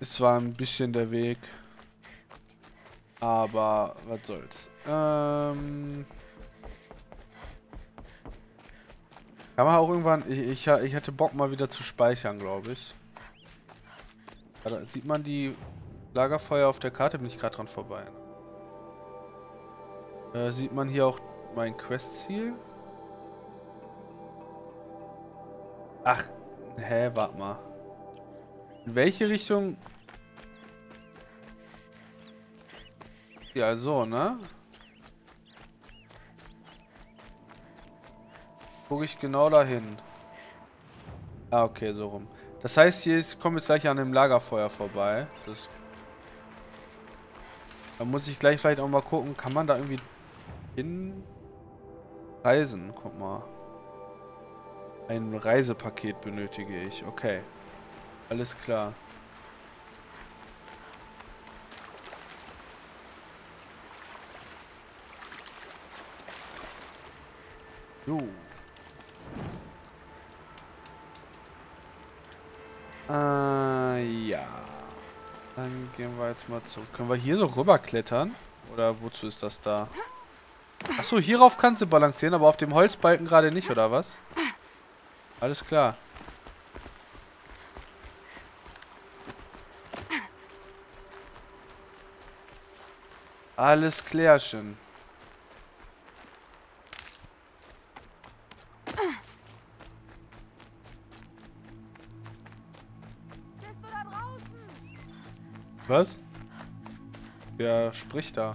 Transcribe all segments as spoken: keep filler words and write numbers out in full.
Ist zwar ein bisschen der Weg, aber was soll's. Ähm... Kann man auch irgendwann... Ich, ich, ich hätte Bock mal wieder zu speichern, glaube ich. Da sieht man die Lagerfeuer auf der Karte, bin ich gerade dran vorbei. Äh, sieht man hier auch mein Questziel? Ach, hä, warte mal. In welche Richtung? Ja, so, ne? Gucke ich genau dahin. Ah, okay, so rum. Das heißt, hier ist, ich komme jetzt gleich an dem Lagerfeuer vorbei. Das, da muss ich gleich vielleicht auch mal gucken, kann man da irgendwie hinreisen? Guck mal. Ein Reisepaket benötige ich. Okay. Alles klar. So. Äh, ja. Dann gehen wir jetzt mal zurück. Können wir hier so rüberklettern? Oder wozu ist das da? Achso, hierauf kannst du balancieren, aber auf dem Holzbalken gerade nicht, oder was? Alles klar. Alles klärchen. Was? Wer spricht da?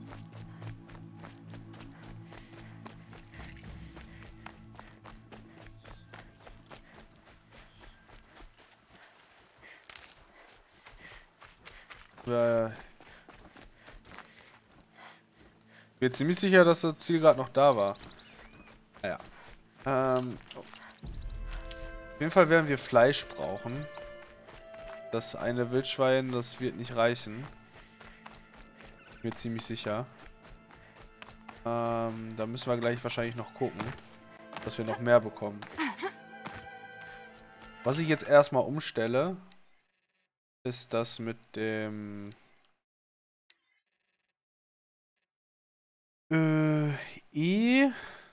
Äh, bin ziemlich sicher, dass das Ziel gerade noch da war. Naja. Ähm, auf jeden Fall werden wir Fleisch brauchen. Das eine Wildschwein, das wird nicht reichen. Bin mir ziemlich sicher. Ähm, da müssen wir gleich wahrscheinlich noch gucken, dass wir noch mehr bekommen. Was ich jetzt erstmal umstelle, ist das mit dem... Äh, E...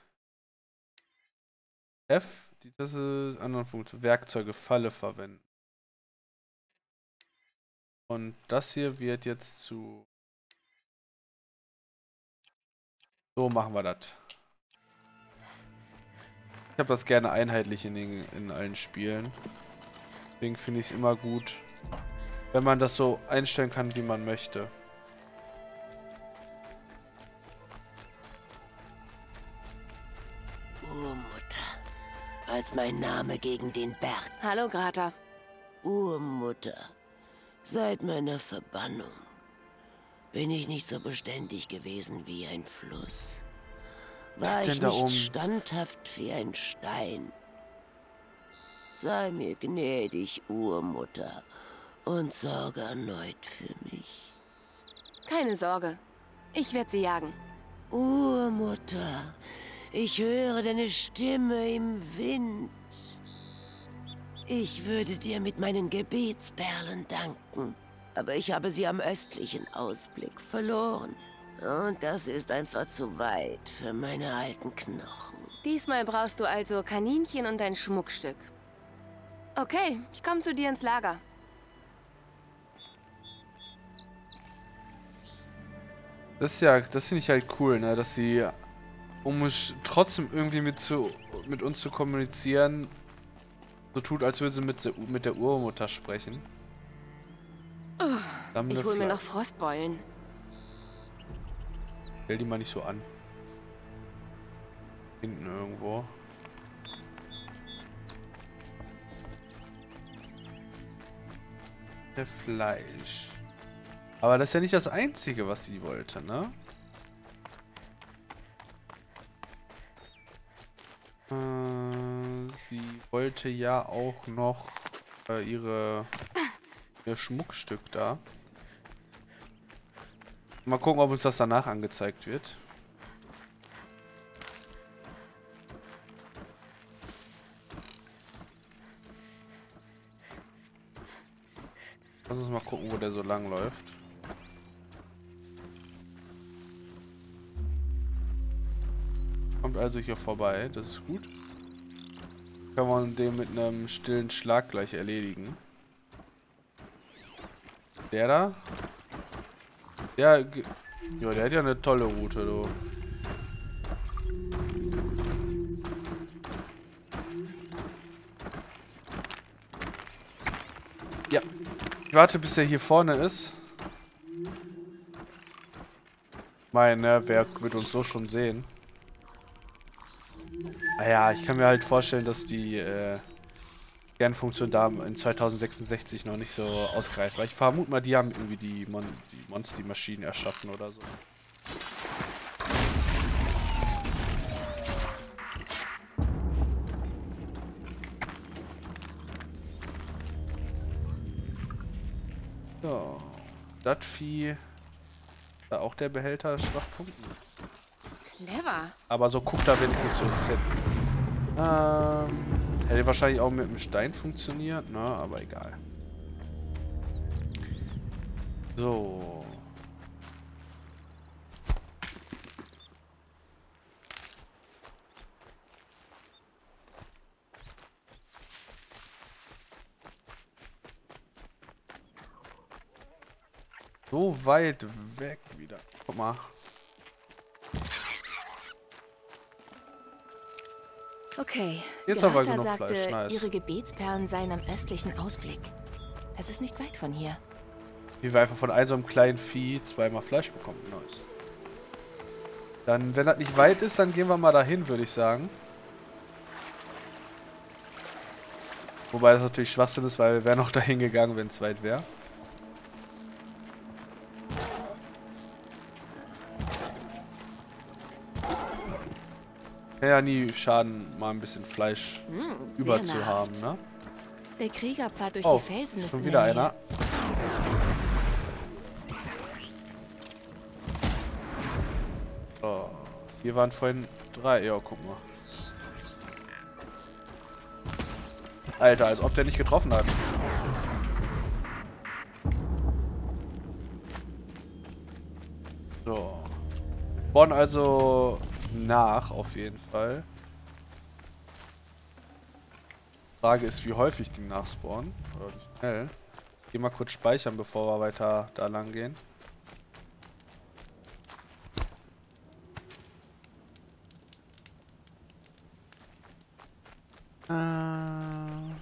F, die das ist anderen Funktion, Werkzeuge, Falle verwenden. Und das hier wird jetzt zu... So machen wir das. Ich habe das gerne einheitlich in, den, in allen Spielen. Deswegen finde ich es immer gut, wenn man das so einstellen kann, wie man möchte. Urmutter, als mein Name gegen den Berg. Hallo, Grata. Urmutter, seit meiner Verbannung bin ich nicht so beständig gewesen wie ein Fluss. War ich nicht standhaft wie ein Stein. Sei mir gnädig, Urmutter, und sorge erneut für mich. Keine Sorge. Ich werde sie jagen. Urmutter, ich höre deine Stimme im Wind. Ich würde dir mit meinen Gebetsperlen danken, aber ich habe sie am östlichen Ausblick verloren. Und das ist einfach zu weit für meine alten Knochen. Diesmal brauchst du also Kaninchen und ein Schmuckstück. Okay, ich komme zu dir ins Lager. Das ist ja, das finde ich halt cool, ne, dass sie, um es trotzdem irgendwie mit, zu, mit uns zu kommunizieren, so tut, als würde sie mit, der- mit der Urmutter sprechen. Oh, ich hole mir noch Frostbeulen. Stell die mal nicht so an. Hinten irgendwo. Der Fleisch. Aber das ist ja nicht das Einzige, was sie wollte, ne? Äh, sie wollte ja auch noch äh, ihre ihr Schmuckstück da. Mal gucken, ob uns das danach angezeigt wird. Lass uns mal gucken, wo der so lang läuft. Kommt also hier vorbei, das ist gut. Kann man den mit einem stillen Schlag gleich erledigen. Der da? Der, ja, der hat ja eine tolle Route, du. Ja. Ich warte, bis er hier vorne ist. Meine, wer wird uns so schon sehen? Ah ja, ich kann mir halt vorstellen, dass die äh, Kernfunktion da in zweitausendsechsundsechzig noch nicht so ausgreift. Weil ich vermute mal, die haben irgendwie die, Mon die Monster-Maschinen erschaffen oder so. So, das Vieh. Da auch der Behälter Schwachpunkten. Clever. Aber so guckt da wenigstens so ins Set. Ähm, hätte wahrscheinlich auch mit dem Stein funktioniert, ne? Aber egal. So. So weit weg wieder. Guck mal. Okay. Jetzt aber Grata genug sagte, Fleisch. Nice. ihre Gebetsperlen seien am östlichen Ausblick. Das ist nicht weit von hier. Wie wir einfach von einem so einem kleinen Vieh zweimal Fleisch bekommen. Nice. Dann, wenn das nicht weit ist, dann gehen wir mal dahin, würde ich sagen. Wobei das natürlich Schwachsinn ist, weil wir wären noch dahin gegangen, wenn es weit wäre. Kann ja nie schaden, mal ein bisschen Fleisch Hm, über zu haben, ne? Der Kriegerpfad durch Oh, die Felsen ist schon in wieder der Nähe. einer. Oh, hier waren vorhin drei. Ja, guck mal. Alter, als ob der nicht getroffen hat. So. Spawnen also nach, auf jeden Fall. Frage ist, wie häufig die nachspawnen. Oder wie schnell. Geh mal kurz speichern, bevor wir weiter da lang gehen. Äh...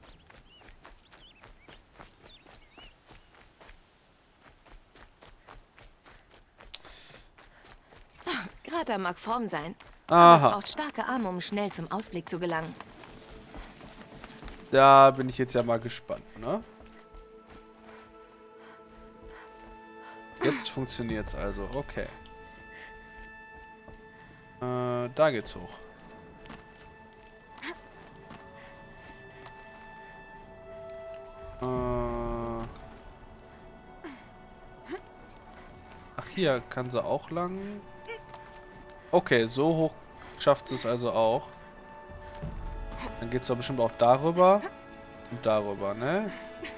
Grata mag Form sein. Aha. Aber es braucht starke Arme, um schnell zum Ausblick zu gelangen. Da bin ich jetzt ja mal gespannt, ne? Jetzt funktioniert's also, okay. Äh, da geht's hoch. Äh. Ach, hier kann sie auch lang. Okay, so hoch schafft es also auch. Dann geht's doch bestimmt auch darüber und darüber, ne?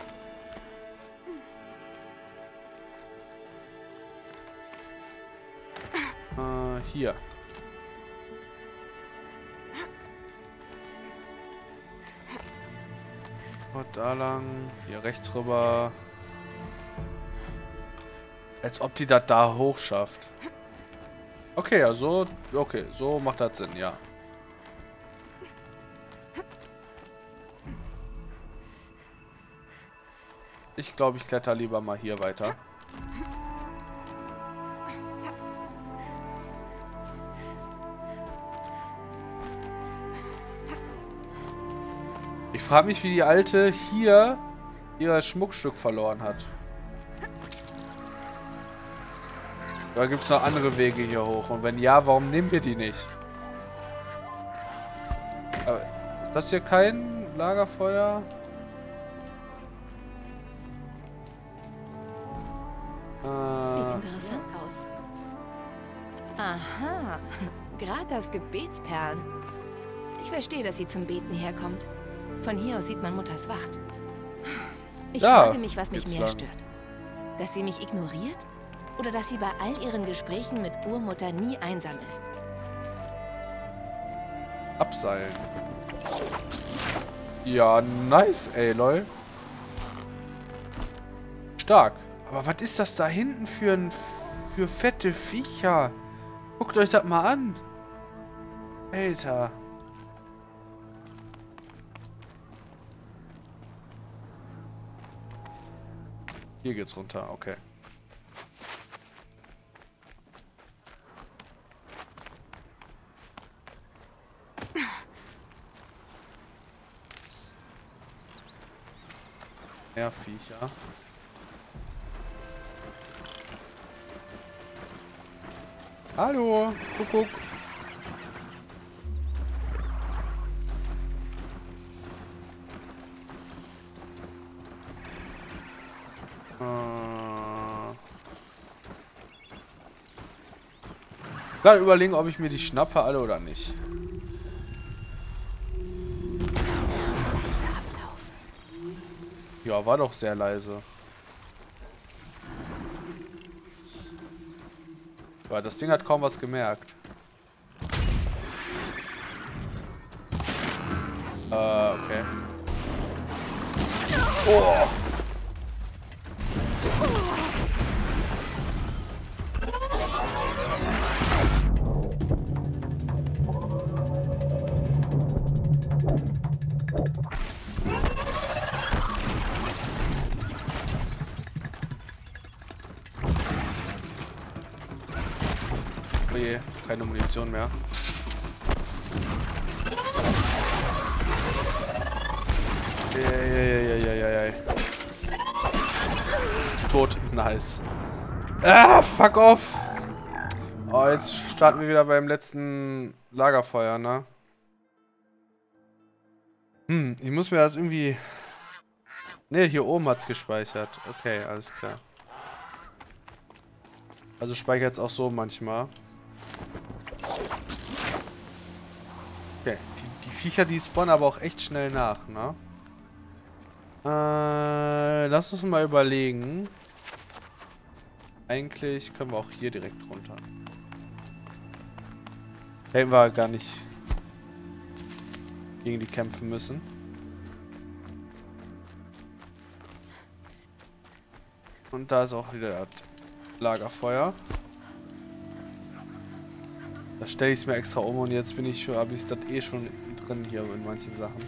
Äh, hier. Und da lang. Hier rechts rüber. Als ob die das da hoch schafft. Okay, ja, so. Okay, so macht das Sinn, ja. Ich glaube, ich kletter lieber mal hier weiter. Ich frage mich, wie die Alte hier ihr Schmuckstück verloren hat. Da gibt es noch andere Wege hier hoch. Und wenn ja, warum nehmen wir die nicht? Aber ist das hier kein Lagerfeuer? Sieht interessant aus. Aha. Gratas Gebetsperlen. Ich verstehe, dass sie zum Beten herkommt. Von hier aus sieht man Mutters Wacht. Ich Ja, frage mich, was mich geht's mehr lang. stört. Dass sie mich ignoriert? Oder dass sie bei all ihren Gesprächen mit Urmutter nie einsam ist? Abseilen. Ja, nice, ey, lol. Stark. Aber was ist das da hinten für ein für fette Viecher? Guckt euch das mal an. Alter. Hier geht's runter, okay. Mehr Viecher. Hallo, Kuckuck. Äh. Gerade überlegen, ob ich mir die schnappe alle oder nicht. Ja, war doch sehr leise. Weil das Ding hat kaum was gemerkt. Äh, okay. Oh! Oh je, keine Munition mehr. Eieieiei. Tot, nice. Ah, fuck off! Oh, jetzt starten wir wieder beim letzten Lagerfeuer, ne? Hm, ich muss mir das irgendwie... Ne, hier oben hat's gespeichert. Okay, alles klar. Also speichert es auch so manchmal. Okay, die, die Viecher, die spawnen aber auch echt schnell nach, ne? Äh, lass uns mal überlegen. Eigentlich können wir auch hier direkt runter. Hätten wir gar nicht gegen die kämpfen müssen. Und da ist auch wieder das Lagerfeuer. Da stelle ich es mir extra um und jetzt bin ich schon, habe ich das eh schon drin hier in manchen Sachen.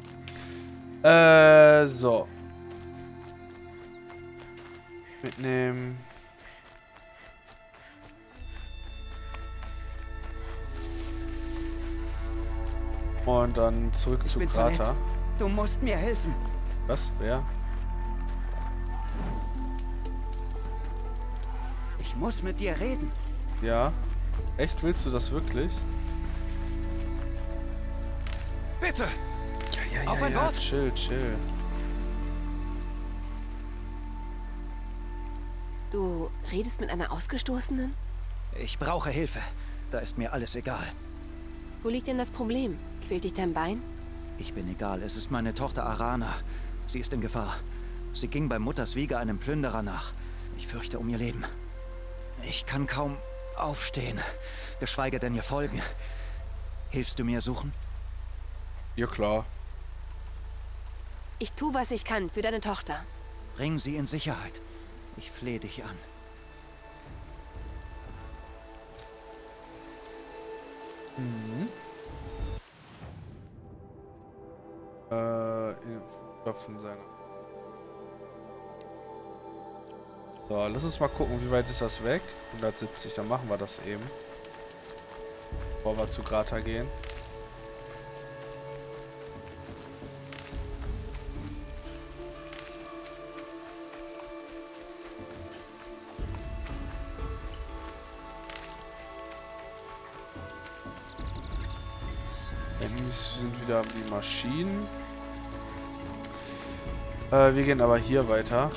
Äh, so. Mitnehmen. Und dann zurück Ich zu bin Grata. verletzt. Du musst mir helfen. Was? Wer? Ich muss mit dir reden. Ja. Echt? Willst du das wirklich? Bitte. Ja, ja, Auf ja, ein ja. Wort. Chill, chill. Du redest mit einer Ausgestoßenen? Ich brauche Hilfe. Da ist mir alles egal. Wo liegt denn das Problem? Quält dich dein Bein? Ich bin egal. Es ist meine Tochter Arana. Sie ist in Gefahr. Sie ging bei Mutters Wiege einem Plünderer nach. Ich fürchte um ihr Leben. Ich kann kaum aufstehen, geschweige denn ihr folgen. Hilfst du mir suchen? Ja, klar. Ich tue, was ich kann für deine Tochter. Bring sie in Sicherheit. Ich flehe dich an. Mhm. Äh, in Köpfen seiner. So, lass uns mal gucken, wie weit ist das weg? hundertsiebzig, dann machen wir das eben. Bevor wir zu Grata gehen. Hier sind wieder die Maschinen. Äh, wir gehen aber hier weiter.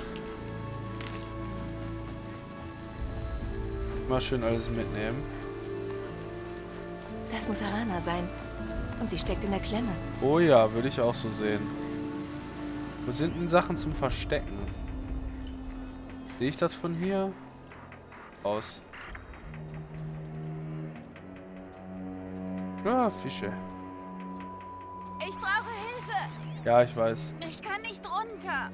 Mal schön alles mitnehmen. Das muss Arana sein. Und sie steckt in der Klemme. Oh ja, würde ich auch so sehen. Wo sind denn Sachen zum Verstecken? Sehe ich das von hier? Aus. Ah, Fische. Ich brauche Hilfe. Ja, ich weiß. Ich kann nicht runter.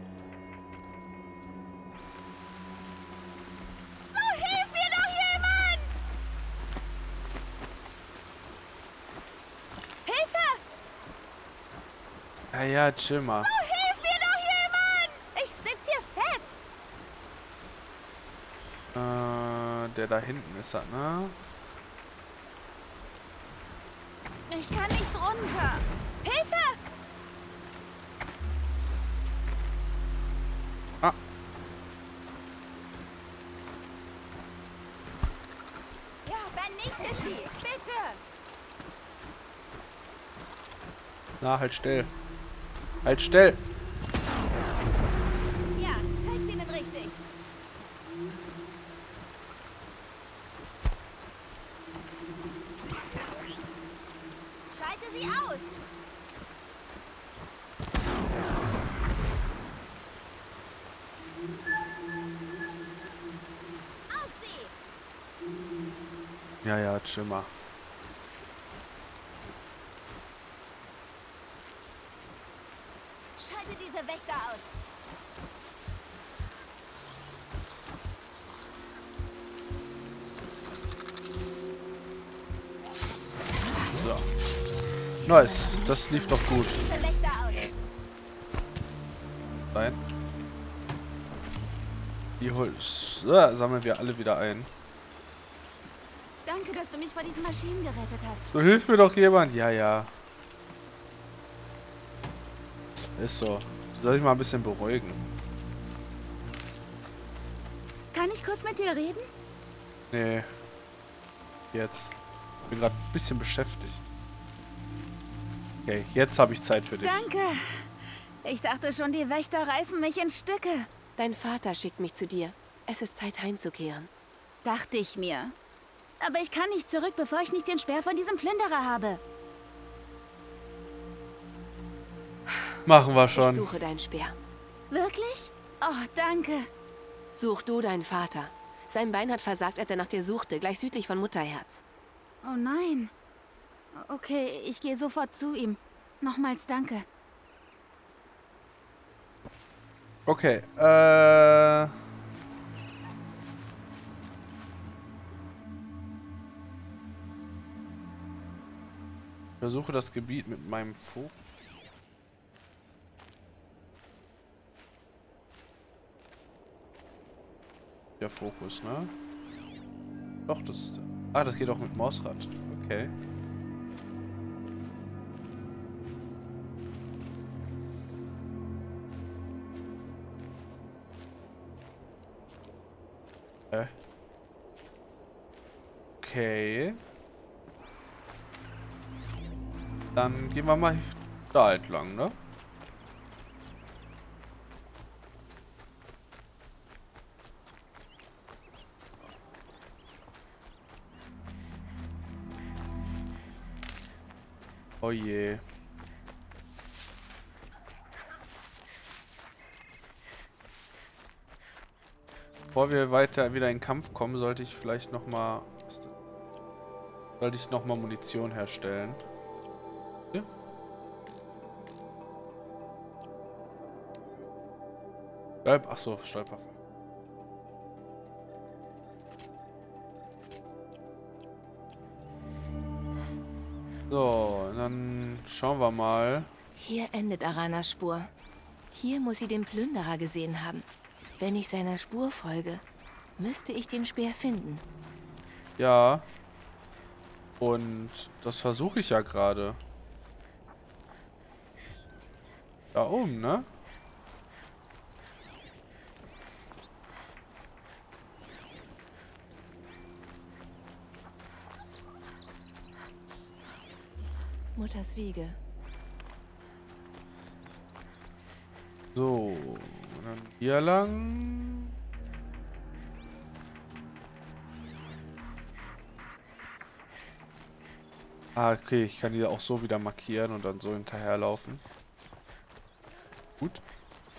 So, hilf mir doch jemand! Hilfe! Ja, ja, chill mal. So, hilf mir doch jemand! Ich sitz hier fest. Äh, der da hinten ist das, ne? Ich kann nicht runter. Hilfe! Ah. Ja, vernichte sie, bitte! Na, halt still. Halt still. Ja, zeig's ihnen richtig. Schalte sie aus! Auf sie! Ja, ja, chill mal. Schalte diese Wächter aus! So. Nice. Das lief doch gut. Diese Wächter aus! Nein. Die hol so, sammeln wir alle wieder ein. Danke, dass du mich vor diesen Maschinen gerettet hast. So, hilft mir doch jemand. Ja, ja. Ist so. Soll ich mal ein bisschen beruhigen? Kann ich kurz mit dir reden? Nee. Jetzt. Ich bin gerade ein bisschen beschäftigt. Okay, jetzt habe ich Zeit für dich. Danke. Ich dachte schon, die Wächter reißen mich in Stücke. Dein Vater schickt mich zu dir. Es ist Zeit, heimzukehren. Dachte ich mir. Aber ich kann nicht zurück, bevor ich nicht den Speer von diesem Plünderer habe. Machen wir Ich schon. suche deinen Speer. Wirklich? Oh, danke. Such du deinen Vater. Sein Bein hat versagt, als er nach dir suchte, gleich südlich von Mutterherz. Oh nein. Okay, ich gehe sofort zu ihm. Nochmals danke. Okay, äh... Ich versuche das Gebiet mit meinem Fokus. Der Fokus, ne? Doch, das ist... Ah, das geht auch mit Mausrad. Okay. Äh. Okay. Dann gehen wir mal da entlang, ne? Oh je. Bevor wir weiter wieder in den Kampf kommen, sollte ich vielleicht noch mal sollte ich noch mal Munition herstellen. Ja. Bleib, ach so, Stolper. So, dann schauen wir mal. Hier endet Aranas Spur. Hier muss sie den Plünderer gesehen haben. Wenn ich seiner Spur folge, müsste ich den Speer finden. Ja. Und das versuche ich ja gerade. Da oben, ne? Mutters Wiege. So, dann hier lang. Ah, okay, ich kann die auch so wieder markieren und dann so hinterherlaufen. Gut.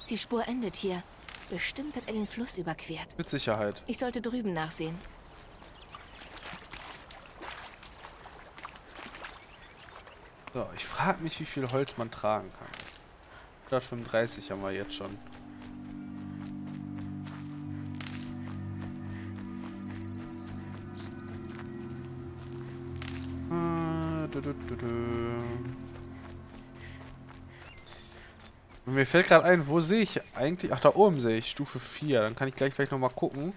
Die Spur endet hier. Bestimmt hat er den Fluss überquert. Mit Sicherheit. Ich sollte drüben nachsehen. So, ich frage mich, wie viel Holz man tragen kann. hundertfünfunddreißig haben wir jetzt schon. Du, du, du, du. Mir fällt gerade ein, wo sehe ich eigentlich... Ach, da oben sehe ich Stufe vier. Dann kann ich gleich vielleicht nochmal gucken,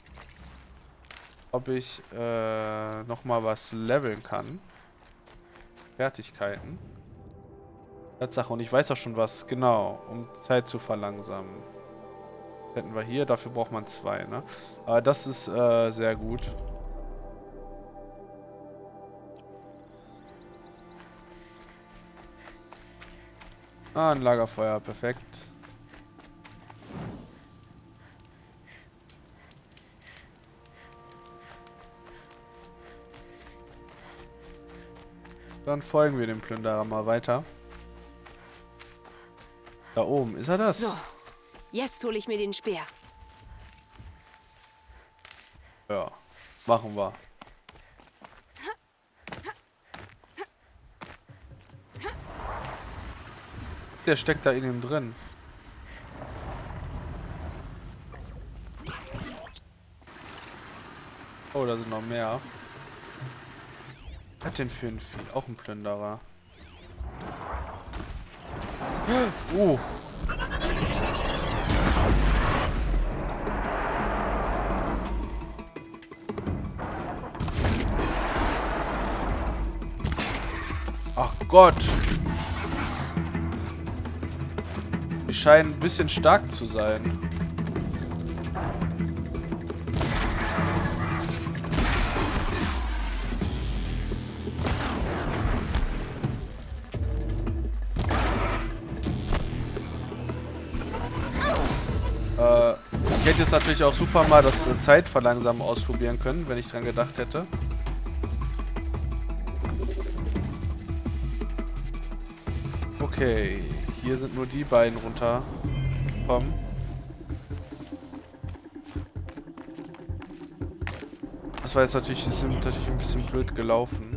ob ich äh, nochmal was leveln kann. Fertigkeiten. Tatsache, und ich weiß auch schon was. Genau, um Zeit zu verlangsamen. Hätten wir hier, dafür braucht man zwei, ne? Aber das ist äh, sehr gut. Ah, ein Lagerfeuer, perfekt. Dann folgen wir dem Plünderer mal weiter. Da oben, ist er das? So, jetzt hole ich mir den Speer. Ja, machen wir. Der steckt da in ihm drin. Oh, da sind noch mehr. Was hat denn für ein Vieh? Auch ein Plünderer. Uh. Ach Gott. Die scheinen ein bisschen stark zu sein. Äh, ich hätte jetzt natürlich auch super mal das äh, Zeitverlangsamen ausprobieren können, wenn ich dran gedacht hätte. Okay, hier sind nur die beiden runtergekommen. Das war jetzt natürlich, ist natürlich ein bisschen blöd gelaufen.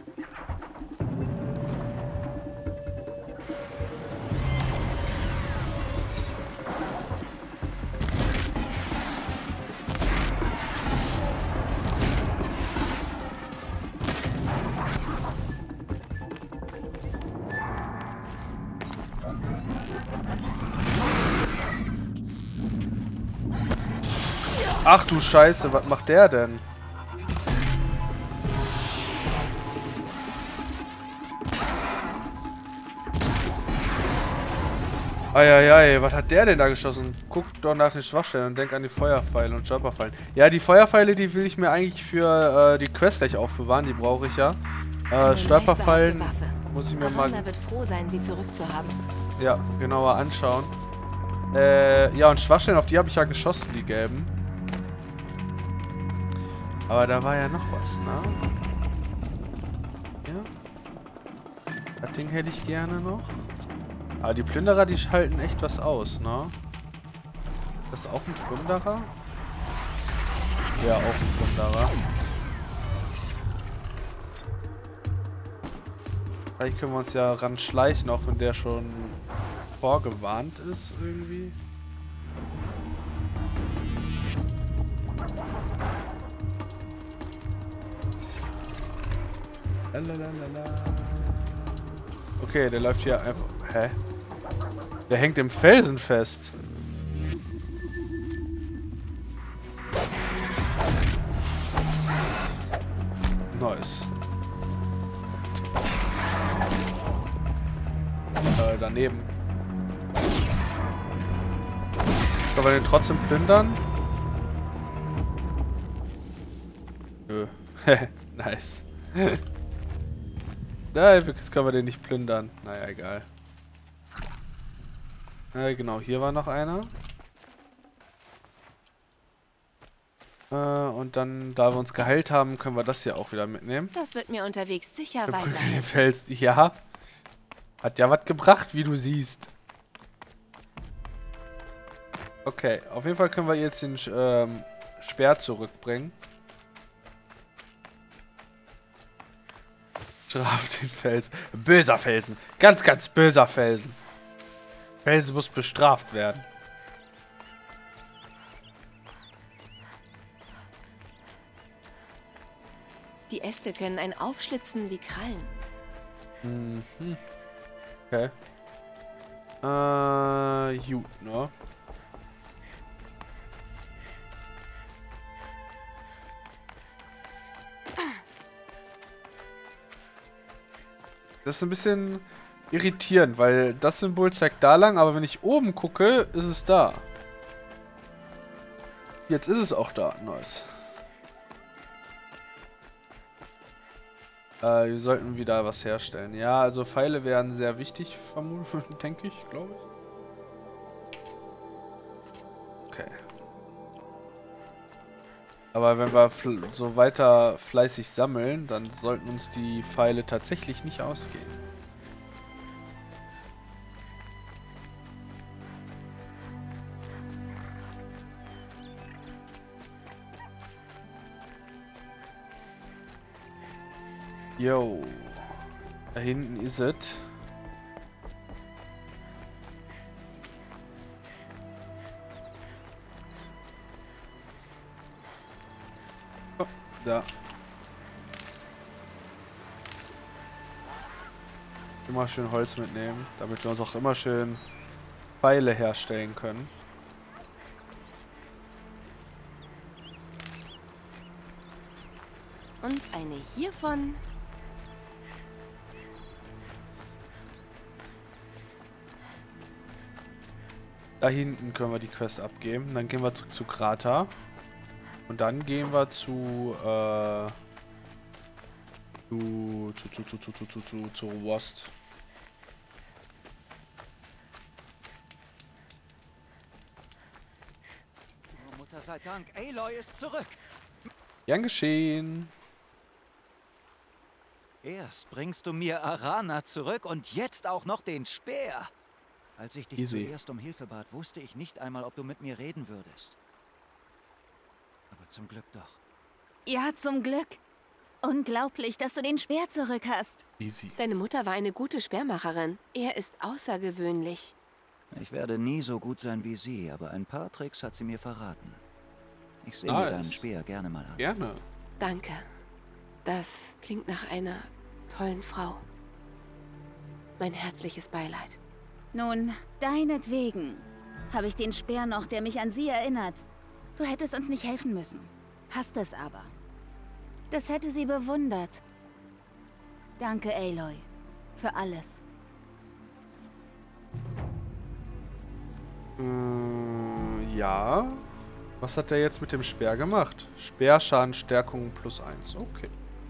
Ach du Scheiße, was macht der denn? Eieiei, was hat der denn da geschossen? Guck doch nach den Schwachstellen und denk an die Feuerpfeile und Jumperpfeile. Ja, die Feuerpfeile, die will ich mir eigentlich für äh, die Quest gleich aufbewahren, die brauche ich ja. Äh, Stolperfallen muss ich mir Arana mal... wird froh sein, sie zurückzuhaben. Ja, genauer anschauen. Äh, ja, und Schwachstellen, auf die habe ich ja geschossen, die gelben. Aber da war ja noch was, ne? Ja. Das Ding hätte ich gerne noch. Aber die Plünderer, die schalten echt was aus, ne? Das ist auch ein Plünderer? Ja, auch ein Plünderer. Vielleicht können wir uns ja ranschleichen, auch wenn der schon vorgewarnt ist, irgendwie. Lalalala. Okay, der läuft hier einfach... Hä? Der hängt im Felsen fest. Nice. Äh, daneben. Können wir den trotzdem plündern? Nö. Nice. Nein, jetzt können wir den nicht plündern. Naja, egal. Äh, genau, hier war noch einer. Äh, und dann, da wir uns geheilt haben, können wir das hier auch wieder mitnehmen. Das wird mir unterwegs sicher weiterhelfen. Gefällst, ja. Hat ja was gebracht, wie du siehst. Okay, auf jeden Fall können wir jetzt den ähm, Speer zurückbringen. Straft den Felsen. Böser Felsen. Ganz, ganz böser Felsen. Felsen muss bestraft werden. Die Äste können einen aufschlitzen wie Krallen. Mhm. Okay. Äh, gut, ne? Das ist ein bisschen irritierend, weil das Symbol zeigt da lang, aber wenn ich oben gucke, ist es da. Jetzt ist es auch da. Nice. Äh, wir sollten wieder was herstellen. Ja, also Pfeile wären sehr wichtig, vermutlich, denke ich, glaube ich. Okay. Aber wenn wir so weiter fleißig sammeln, dann sollten uns die Pfeile tatsächlich nicht ausgehen. Yo. Da hinten ist es. Oh, da. Immer schön Holz mitnehmen, damit wir uns auch immer schön Pfeile herstellen können. Und eine hiervon. Da hinten können wir die Quest abgeben. Dann gehen wir zurück zu Grata. Und dann gehen wir zu, äh, zu, zu, zu, zu, zu, zu, zu, zu, zu Wost. Oh, Mutter sei Dank, Aloy ist zurück. Gern geschehen. Erst bringst du mir Arana zurück und jetzt auch noch den Speer. Als ich dich Easy. zuerst um Hilfe bat, wusste ich nicht einmal, ob du mit mir reden würdest. Aber zum Glück doch. Ja, zum Glück. Unglaublich, dass du den Speer zurück hast. Easy. Deine Mutter war eine gute Speermacherin. Er ist außergewöhnlich. Ich werde nie so gut sein wie sie, aber ein paar Tricks hat sie mir verraten. Ich sehe Nice. mir deinen Speer gerne mal an. Gerne. Danke. Das klingt nach einer tollen Frau. Mein herzliches Beileid. Nun, deinetwegen habe ich den Speer noch, der mich an sie erinnert. Du hättest uns nicht helfen müssen. Hast es aber. Das hätte sie bewundert. Danke, Aloy. Für alles. Äh, ja. Was hat der jetzt mit dem Speer gemacht? Speerschadenstärkung plus eins. Okay.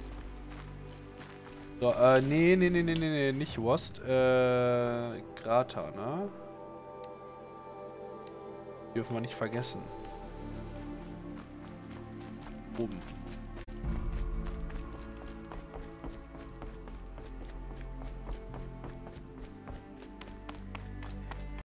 So, äh, nee, nee, nee, nee, nee, nee, nicht Wost. Äh, Grata, ne? Dürfen wir nicht vergessen. Oben.